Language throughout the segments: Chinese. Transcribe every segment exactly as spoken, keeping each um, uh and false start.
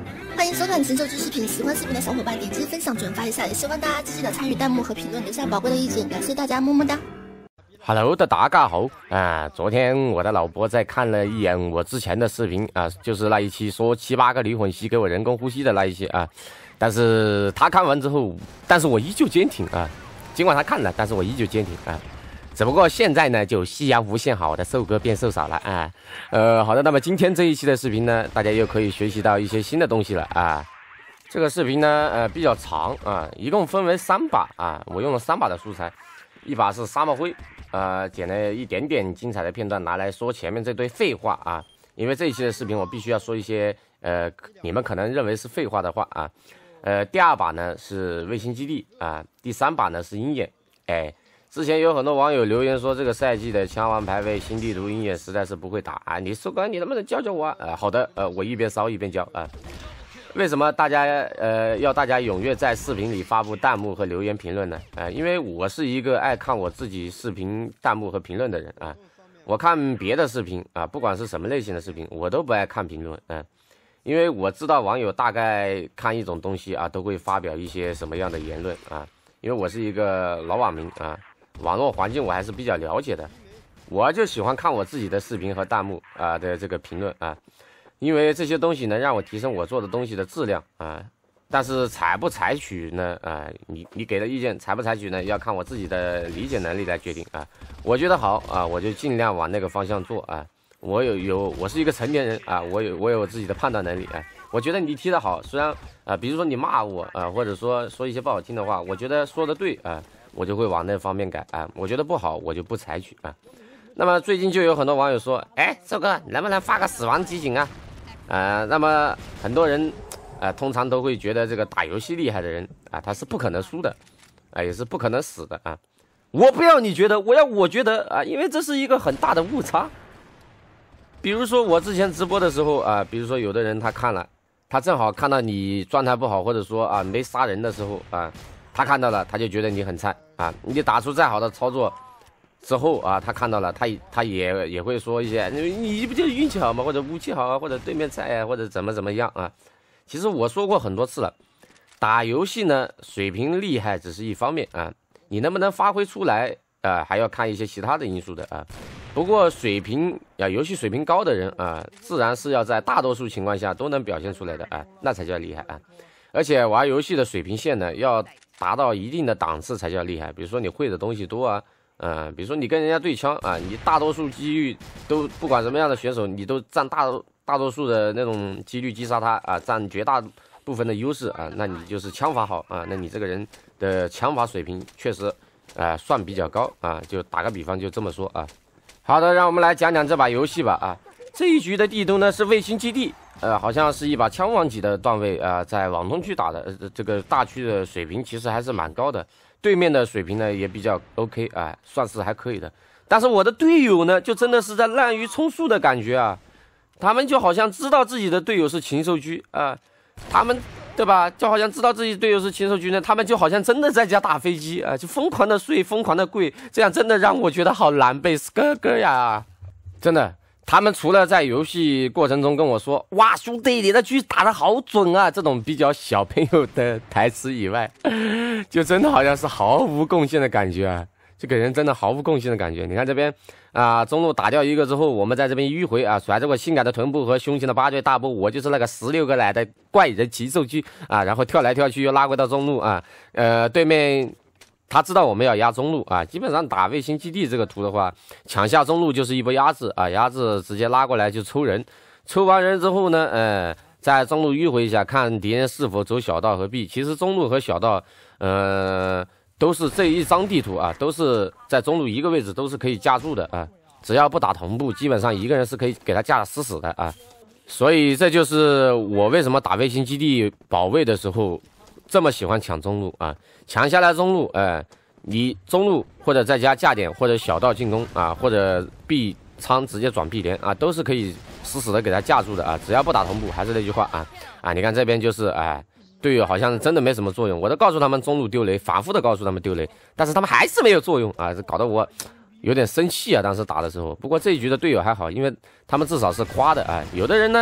欢迎收看神兽知识频，喜欢视频的小伙伴点击分享转发一下，也希望大家积极的参与弹幕和评论，留下宝贵的意见，感谢大家，么么哒。 Hello 的大家好啊！昨天我的老婆在看了一眼我之前的视频啊，就是那一期说七八个离婚吸给我人工呼吸的那一期啊，但是她看完之后，但是我依旧坚挺啊，尽管她看了，但是我依旧坚挺啊。只不过现在呢，就夕阳无限好，我的瘦哥变瘦少了啊。呃，好的，那么今天这一期的视频呢，大家又可以学习到一些新的东西了啊。这个视频呢，呃，比较长啊，一共分为三把啊，我用了三把的素材，一把是沙漠灰，呃，剪了一点点精彩的片段拿来说前面这堆废话啊，因为这一期的视频我必须要说一些呃你们可能认为是废话的话啊。呃，第二把呢是卫星基地啊，第三把呢是鹰眼，哎。之前有很多网友留言说，这个赛季的枪王排位新地图鹰眼实在是不会打啊！你瘦哥，你能不能教教我啊？呃，好的，呃，我一边烧一边教啊。为什么大家呃要大家踊跃在视频里发布弹幕和留言评论呢？呃，因为我是一个爱看我自己视频弹幕和评论的人啊。我看别的视频啊，不管是什么类型的视频，我都不爱看评论啊，呃，因为我知道网友大概看一种东西啊，都会发表一些什么样的言论啊。因为我是一个老网民啊。网络环境我还是比较了解的，我就喜欢看我自己的视频和弹幕啊的这个评论啊，因为这些东西能让我提升我做的东西的质量啊。但是采不采取呢啊，你你给的意见采不采取呢，要看我自己的理解能力来决定啊。我觉得好啊，我就尽量往那个方向做啊。我有有我是一个成年人啊，我有我有自己的判断能力啊。我觉得你提的好，虽然啊，比如说你骂我啊，或者说说一些不好听的话，我觉得说的对啊。我就会往那方面改啊，我觉得不好我就不采取啊。那么最近就有很多网友说，哎，瘦哥能不能发个死亡集锦啊？呃，那么很多人呃通常都会觉得这个打游戏厉害的人啊，他是不可能输的啊，也是不可能死的啊。我不要你觉得，我要我觉得啊，因为这是一个很大的误差。比如说我之前直播的时候啊，比如说有的人他看了，他正好看到你状态不好，或者说啊没杀人的时候啊。他看到了，他就觉得你很菜啊！你打出再好的操作之后啊，他看到了，他他也也会说一些，你你不就是运气好吗？或者武器好啊，或者对面菜啊，或者怎么怎么样啊？其实我说过很多次了，打游戏呢，水平厉害只是一方面啊，你能不能发挥出来啊，还要看一些其他的因素的啊。不过水平啊，游戏水平高的人啊，自然是要在大多数情况下都能表现出来的啊，那才叫厉害啊！而且玩游戏的水平线呢，要达到一定的档次才叫厉害。比如说你会的东西多啊，嗯、呃，比如说你跟人家对枪啊，你大多数机遇都不管什么样的选手，你都占大大多数的那种几率击杀他啊，占绝大部分的优势啊，那你就是枪法好啊，那你这个人的枪法水平确实啊、呃、算比较高啊。就打个比方就这么说啊。好的，让我们来讲讲这把游戏吧啊。这一局的地图呢是卫星基地。呃，好像是一把枪王级的段位啊、呃，在网通区打的，呃，这个大区的水平其实还是蛮高的，对面的水平呢也比较 OK 啊、呃，算是还可以的。但是我的队友呢，就真的是在滥竽充数的感觉啊，他们就好像知道自己的队友是禽兽区啊、呃，他们对吧？就好像知道自己队友是禽兽区呢，他们就好像真的在家打飞机啊、呃，就疯狂的睡，疯狂的跪，这样真的让我觉得好难背哥哥呀，真的。他们除了在游戏过程中跟我说“哇，兄弟，你的狙打得好准啊”这种比较小朋友的台词以外，就真的好像是毫无贡献的感觉啊！就给人真的毫无贡献的感觉。你看这边啊，中路打掉一个之后，我们在这边迂回啊，甩着我性感的臀部和胸前的八坠大波，我就是那个十六个奶的怪人禽兽区啊，然后跳来跳去又拉回到中路啊，呃，对面。他知道我们要压中路啊，基本上打卫星基地这个图的话，抢下中路就是一波压制啊，压制直接拉过来就抽人，抽完人之后呢，呃，在中路迂回一下，看敌人是否走小道和 B。其实中路和小道，呃，都是这一张地图啊，都是在中路一个位置都是可以架住的啊，只要不打同步，基本上一个人是可以给他架死死的啊。所以这就是我为什么打卫星基地保卫的时候。这么喜欢抢中路啊，抢下来中路，呃，你中路或者再加架点或者小道进攻啊，或者 B 仓直接转 B 连啊，都是可以死死的给他架住的啊，只要不打同步，还是那句话啊啊，你看这边就是哎、呃，队友好像真的没什么作用，我都告诉他们中路丢雷，反复的告诉他们丢雷，但是他们还是没有作用啊，这搞得我有点生气啊，当时打的时候。不过这一局的队友还好，因为他们至少是夸的啊，有的人呢。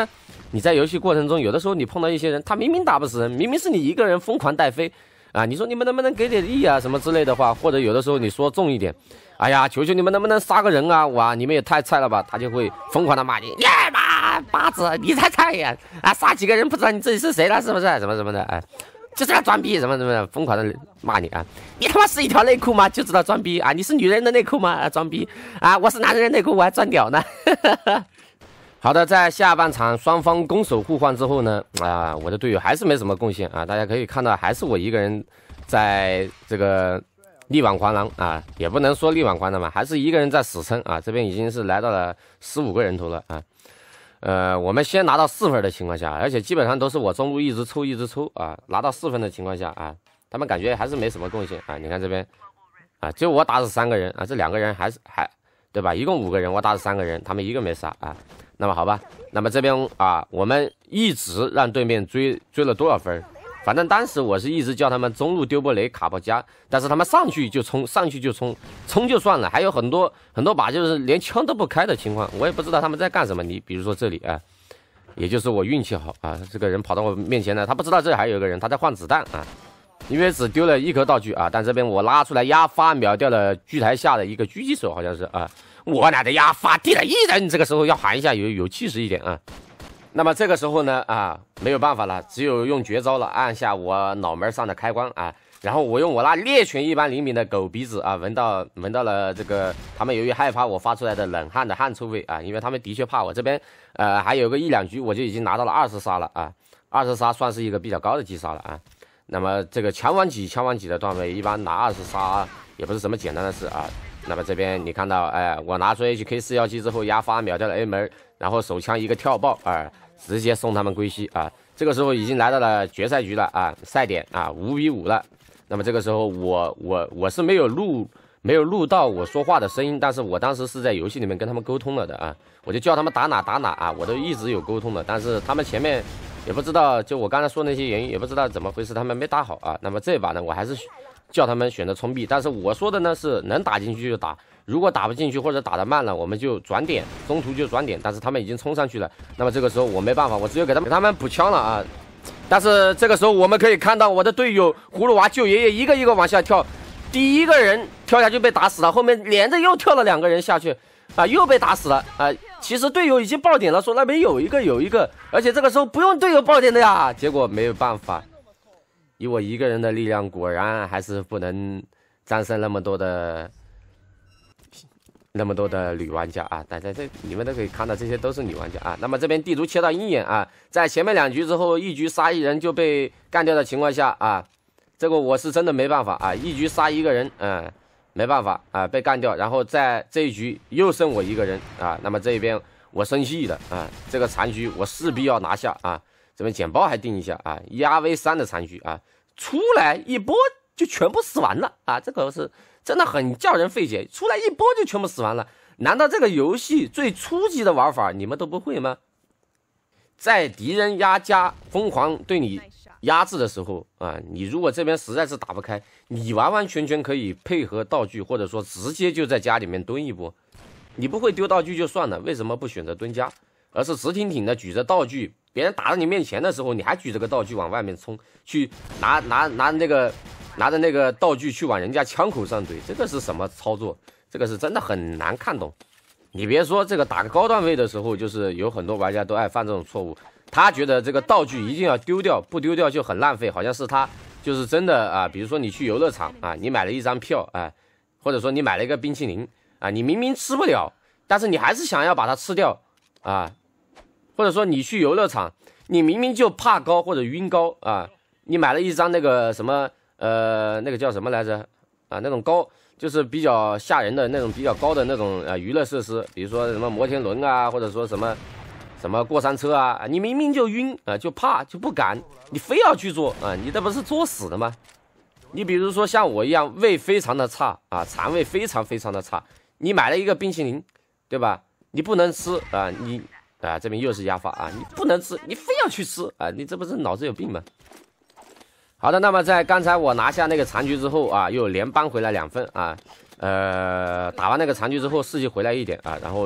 你在游戏过程中，有的时候你碰到一些人，他明明打不死人，明明是你一个人疯狂带飞啊，你说你们能不能给点力啊什么之类的话，或者有的时候你说重一点，哎呀，求求你们能不能杀个人啊，哇，你们也太菜了吧，他就会疯狂的骂你，耶妈八子你才菜呀，啊杀几个人不知道你自己是谁了是不是，什么什么的，哎。就是要装逼什么什么的，疯狂的骂你啊！你他妈是一条内裤吗？就知道装逼啊！你是女人的内裤吗？啊，装逼啊！我是男人的内裤，我还装屌呢！好的，在下半场双方攻守互换之后呢，啊，我的队友还是没什么贡献啊！大家可以看到，还是我一个人在这个力挽狂澜啊，也不能说力挽狂澜嘛，还是一个人在死撑啊！这边已经是来到了十五个人头了啊！呃，我们先拿到四分的情况下，而且基本上都是我中路一直抽一直抽啊，拿到四分的情况下啊，他们感觉还是没什么贡献啊。你看这边啊，就我打死三个人啊，这两个人还是还对吧？一共五个人，我打死三个人，他们一个没杀啊。那么好吧，那么这边啊，我们一直让对面追追了多少分？反正当时我是一直叫他们中路丢波雷卡波加，但是他们上去就冲，上去就冲，冲就算了，还有很多很多把就是连枪都不开的情况，我也不知道他们在干什么。你比如说这里啊，也就是我运气好啊，这个人跑到我面前呢，他不知道这里还有一个人，他在换子弹啊，因为只丢了一颗道具啊，但这边我拉出来压发秒掉了狙台下的一个狙击手，好像是啊，我俩的压发敌了一人，这个时候要喊一下有有气势一点啊。那么这个时候呢，啊，没有办法了，只有用绝招了，按下我脑门上的开关啊，然后我用我那猎犬一般灵敏的狗鼻子啊，闻到闻到了这个他们由于害怕我发出来的冷汗的汗臭味啊，因为他们的确怕我这边，呃，还有个一两局我就已经拿到了二十杀了啊，二十杀算是一个比较高的击杀了啊。那么这个强王几强王几的段位，一般拿二十杀也不是什么简单的事啊。那么这边你看到，哎，我拿出 H K 四一七之后压发秒掉了 A 门，然后手枪一个跳爆啊。直接送他们归西啊！这个时候已经来到了决赛局了啊，赛点啊五比五了。那么这个时候我我我是没有录没有录到我说话的声音，但是我当时是在游戏里面跟他们沟通了的啊，我就叫他们打哪打哪啊，我都一直有沟通的，但是他们前面也不知道，就我刚才说那些原因也不知道怎么回事，他们没打好啊。那么这把呢，我还是叫他们选择冲壁，但是我说的呢是能打进去就打。如果打不进去或者打得慢了，我们就转点，中途就转点。但是他们已经冲上去了，那么这个时候我没办法，我只有给他们给他们补枪了啊。但是这个时候我们可以看到我的队友葫芦娃舅爷爷一个一个往下跳，第一个人跳下去被打死了，后面连着又跳了两个人下去啊，又被打死了啊。其实队友已经爆点了，说那边有一个有一个，而且这个时候不用队友爆点的呀。结果没有办法，以我一个人的力量，果然还是不能战胜那么多的。那么多的女玩家啊，大家这你们都可以看到，这些都是女玩家啊。那么这边地图切到鹰眼啊，在前面两局之后，一局杀一人就被干掉的情况下啊，这个我是真的没办法啊，一局杀一个人，嗯，没办法啊，被干掉，然后在这一局又剩我一个人啊，那么这边我生气的啊，这个残局我势必要拿下啊，这边简报还定一下啊，压 V 三的残局啊，出来一波就全部死完了啊，这个是。真的很叫人费解，出来一波就全部死完了。难道这个游戏最初级的玩法你们都不会吗？在敌人压家疯狂对你压制的时候啊，你如果这边实在是打不开，你完完全全可以配合道具，或者说直接就在家里面蹲一波。你不会丢道具就算了，为什么不选择蹲家，而是直挺挺的举着道具，别人打到你面前的时候，你还举着个道具往外面冲，去拿拿拿那个。拿着那个道具去往人家枪口上怼，这个是什么操作？这个是真的很难看懂。你别说这个打个高段位的时候，就是有很多玩家都爱犯这种错误。他觉得这个道具一定要丢掉，不丢掉就很浪费，好像是他就是真的啊。比如说你去游乐场啊，你买了一张票啊，或者说你买了一个冰淇淋啊，你明明吃不了，但是你还是想要把它吃掉啊。或者说你去游乐场，你明明就怕高或者晕高啊，你买了一张那个什么。呃，那个叫什么来着？啊，那种高就是比较吓人的那种比较高的那种呃娱乐设施，比如说什么摩天轮啊，或者说什么什么过山车啊，你明明就晕啊，就怕就不敢，你非要去做啊，你这不是作死的吗？你比如说像我一样胃非常的差啊，肠胃非常非常的差，你买了一个冰淇淋，对吧？你不能吃啊，你啊这边又是压发啊，你不能吃，你非要去吃啊，你这不是脑子有病吗？好的，那么在刚才我拿下那个残局之后啊，又连扳回来两分啊，呃，打完那个残局之后士气回来一点啊，然后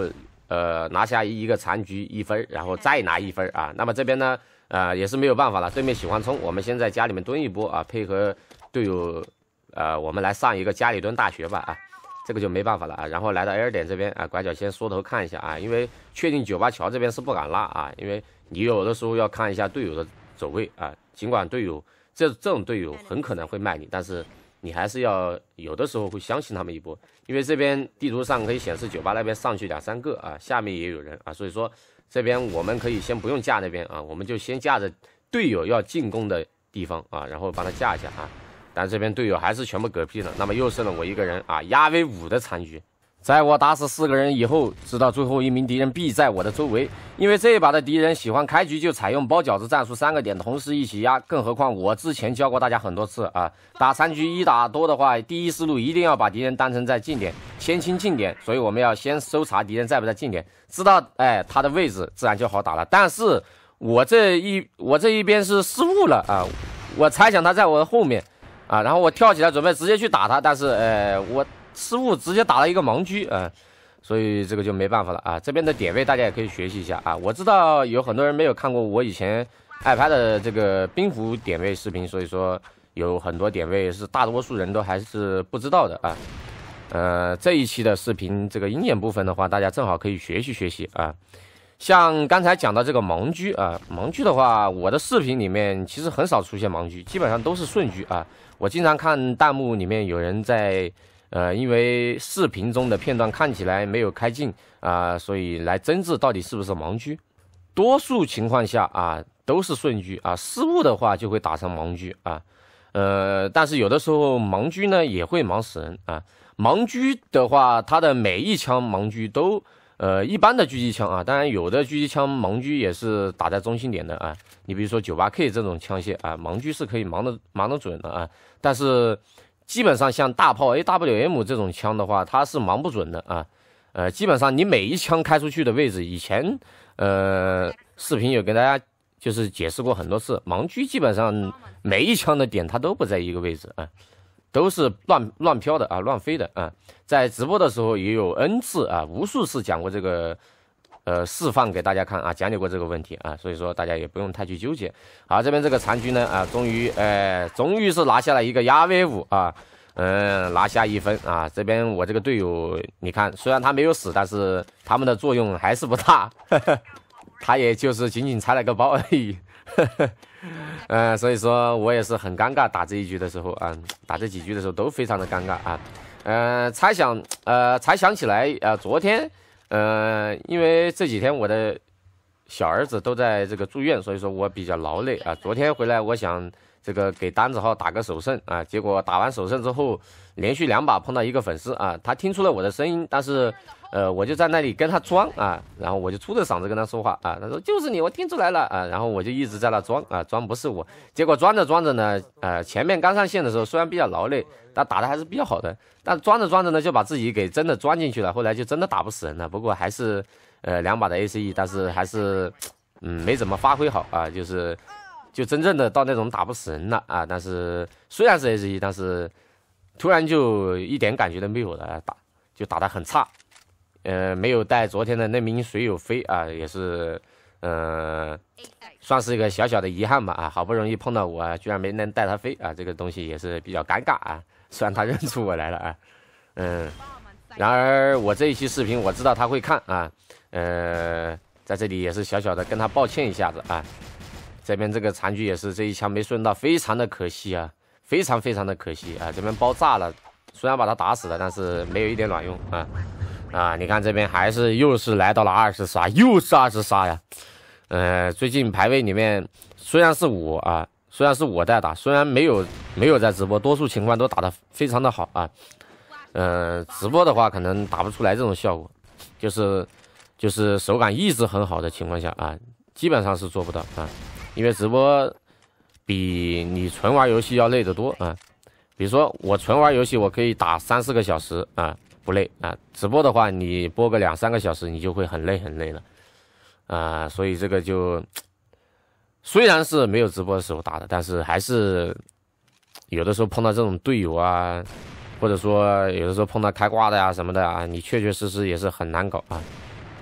呃拿下一个残局一分，然后再拿一分啊。那么这边呢，呃也是没有办法了，对面喜欢冲，我们先在家里面蹲一波啊，配合队友，呃我们来上一个家里蹲大学吧啊。这个就没办法了啊，然后来到 L 点这边啊，拐角先缩头看一下啊，因为确定九八桥这边是不敢拉啊，因为你有的时候要看一下队友的走位啊，尽管队友这这种队友很可能会卖你，但是你还是要有的时候会相信他们一波，因为这边地图上可以显示九八那边上去两三个啊，下面也有人啊，所以说这边我们可以先不用架那边啊，我们就先架着队友要进攻的地方啊，然后帮他架一下啊。但这边队友还是全部嗝屁了，那么又剩了我一个人啊，压为五的残局。在我打死四个人以后，知道最后一名敌人必在我的周围，因为这一把的敌人喜欢开局就采用包饺子战术，三个点同时一起压。更何况我之前教过大家很多次啊，打三局一打多的话，第一思路一定要把敌人当成在近点，先清近点，所以我们要先搜查敌人在不在近点，知道哎他的位置，自然就好打了。但是我这一我这一边是失误了啊，我猜想他在我的后面。啊，然后我跳起来准备直接去打他，但是呃，我失误直接打了一个盲狙啊、呃，所以这个就没办法了啊。这边的点位大家也可以学习一下啊。我知道有很多人没有看过我以前爱拍的这个冰壶点位视频，所以说有很多点位是大多数人都还是不知道的啊。呃，这一期的视频这个鹰眼部分的话，大家正好可以学习学习啊。像刚才讲到这个盲狙啊，盲狙的话，我的视频里面其实很少出现盲狙，基本上都是顺狙啊。我经常看弹幕里面有人在，呃，因为视频中的片段看起来没有开镜啊、呃，所以来争执到底是不是盲狙。多数情况下啊都是顺狙啊，失误的话就会打成盲狙啊。呃，但是有的时候盲狙呢也会盲死人啊。盲狙的话，它的每一枪盲狙都。呃，一般的狙击枪啊，当然有的狙击枪盲狙也是打在中心点的啊。你比如说 九八K 这种枪械啊，盲狙是可以盲的盲的准的啊。但是基本上像大炮 A W M 这种枪的话，它是盲不准的啊。呃，基本上你每一枪开出去的位置，以前呃视频有跟大家就是解释过很多次，盲狙基本上每一枪的点它都不在一个位置啊。都是乱乱飘的啊，乱飞的啊！在直播的时候也有 N 次啊，无数次讲过这个，呃，示范给大家看啊，讲解过这个问题啊，所以说大家也不用太去纠结。好，这边这个残局呢啊，终于，呃，终于是拿下了一个压 V 五啊，嗯，拿下一分啊。这边我这个队友，你看，虽然他没有死，但是他们的作用还是不大，呵呵，他也就是仅仅拆了个包而已。呵呵，呃，所以说我也是很尴尬，打这一局的时候啊，打这几局的时候都非常的尴尬啊。呃，才想呃才想起来，呃，昨天呃，因为这几天我的小儿子都在这个住院，所以说我比较劳累啊。昨天回来，我想这个给单子号打个首胜啊，结果打完首胜之后，连续两把碰到一个粉丝啊，他听出了我的声音，但是。呃，我就在那里跟他装啊，然后我就粗着嗓子跟他说话啊，他说就是你，我听出来了啊，然后我就一直在那装啊，装不是我，结果装着装着呢，呃，前面刚上线的时候虽然比较劳累，但打的还是比较好的，但装着装着呢就把自己给真的装进去了，后来就真的打不死人了，不过还是呃两把的 A C E， 但是还是嗯没怎么发挥好啊，就是就真正的到那种打不死人了啊，但是虽然是 A C E， 但是突然就一点感觉都没有了，打就打得很差。呃，没有带昨天的那名水友飞啊，也是，呃，算是一个小小的遗憾吧啊，好不容易碰到我、啊，居然没能带他飞啊，这个东西也是比较尴尬啊。虽然他认出我来了啊，嗯，然而我这一期视频我知道他会看啊，呃，在这里也是小小的跟他抱歉一下子啊。这边这个残局也是这一枪没顺到，非常的可惜啊，非常非常的可惜啊，这边包炸了，虽然把他打死了，但是没有一点卵用啊。啊，你看这边还是又是来到了二十杀，又是二十杀呀。呃，最近排位里面虽然是我啊，虽然是我在打，虽然没有没有在直播，多数情况都打得非常的好啊。呃，直播的话可能打不出来这种效果，就是就是手感一直很好的情况下啊，基本上是做不到啊，因为直播比你纯玩游戏要累得多啊。比如说我纯玩游戏，我可以打三四个小时啊。不累啊，直播的话你播个两三个小时，你就会很累很累了啊，所以这个就虽然是没有直播的时候打的，但是还是有的时候碰到这种队友啊，或者说有的时候碰到开挂的呀、啊、什么的啊，你确确实实也是很难搞啊。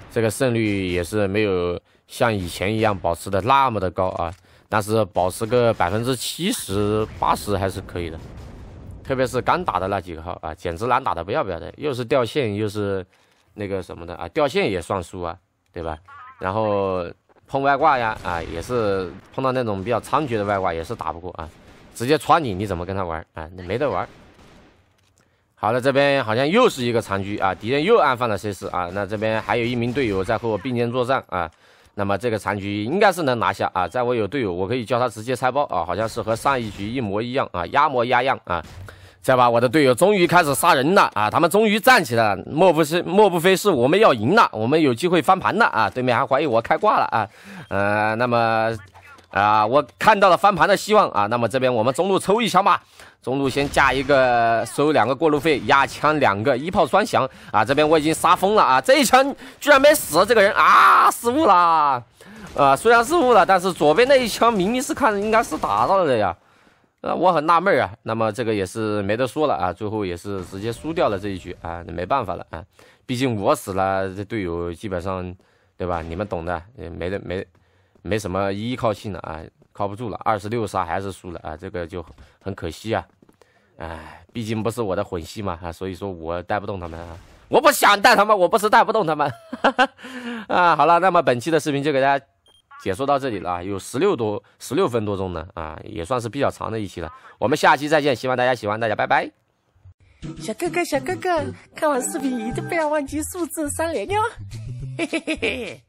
这个胜率也是没有像以前一样保持的那么的高啊，但是保持个百分之七十八十还是可以的。特别是刚打的那几个号啊，简直难打的不要不要的，又是掉线又是那个什么的啊，掉线也算输啊，对吧？然后碰外挂呀啊，也是碰到那种比较猖獗的外挂也是打不过啊，直接穿你，你怎么跟他玩啊？你没得玩。好了，这边好像又是一个残局啊，敌人又暗犯了 C 四啊，那这边还有一名队友在和我并肩作战啊，那么这个残局应该是能拿下啊，在我有队友，我可以叫他直接拆包啊，好像是和上一局一模一样啊，压模压样啊。再把我的队友终于开始杀人了啊，他们终于站起来了，莫不是莫不非是我们要赢了，我们有机会翻盘了啊，对面还怀疑我开挂了啊，呃，那么啊，我看到了翻盘的希望啊，那么这边我们中路抽一枪吧。中路先架一个收两个过路费，压枪两个，一炮双响啊！这边我已经杀疯了啊！这一枪居然没死，这个人啊失误啦！啊，虽然失误了，但是左边那一枪明明是看应该是打到了的呀，呃，我很纳闷啊。那么这个也是没得说了啊，最后也是直接输掉了这一局啊，没办法了啊，毕竟我死了，这队友基本上对吧？你们懂的，没得没没什么依靠性了啊。靠不住了，二十六杀还是输了啊，这个就很可惜啊，哎，毕竟不是我的混系嘛啊，所以说我带不动他们啊，我不想带他们，我不是带不动他们啊。好了，那么本期的视频就给大家解说到这里了啊，有十六多十六分多钟呢啊，也算是比较长的一期了。我们下期再见，希望大家喜欢，大家拜拜。 小哥哥，小哥哥，看完视频一定不要忘记数字三连哟，嘿嘿嘿嘿。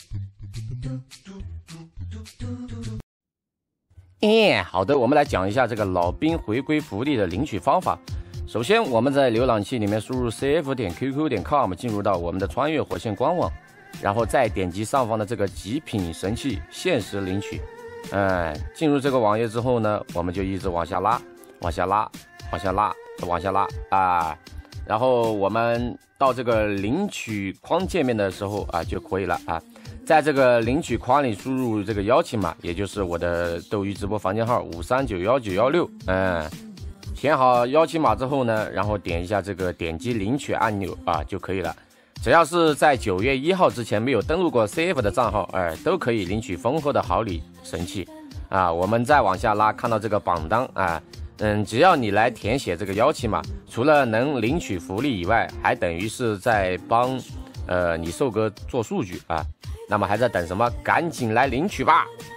哎，好的，我们来讲一下这个老兵回归福利的领取方法。首先，我们在浏览器里面输入 c f 点 q q 点 com， 进入到我们的穿越火线官网，然后再点击上方的这个极品神器限时领取。哎，进入这个网页之后呢，我们就一直往下拉，往下拉，往下拉，往下拉啊。然后我们到这个领取框界面的时候啊，就可以了啊。在这个领取框里输入这个邀请码，也就是我的斗鱼直播房间号五三九一九一六，嗯，填好邀请码之后呢，然后点一下这个点击领取按钮啊就可以了。只要是在九月一号之前没有登录过 C F 的账号，哎，都可以领取丰厚的好礼神器啊。我们再往下拉，看到这个榜单啊，嗯，只要你来填写这个邀请码，除了能领取福利以外，还等于是在帮呃你瘦哥做数据啊。那么还在等什么？赶紧来领取吧！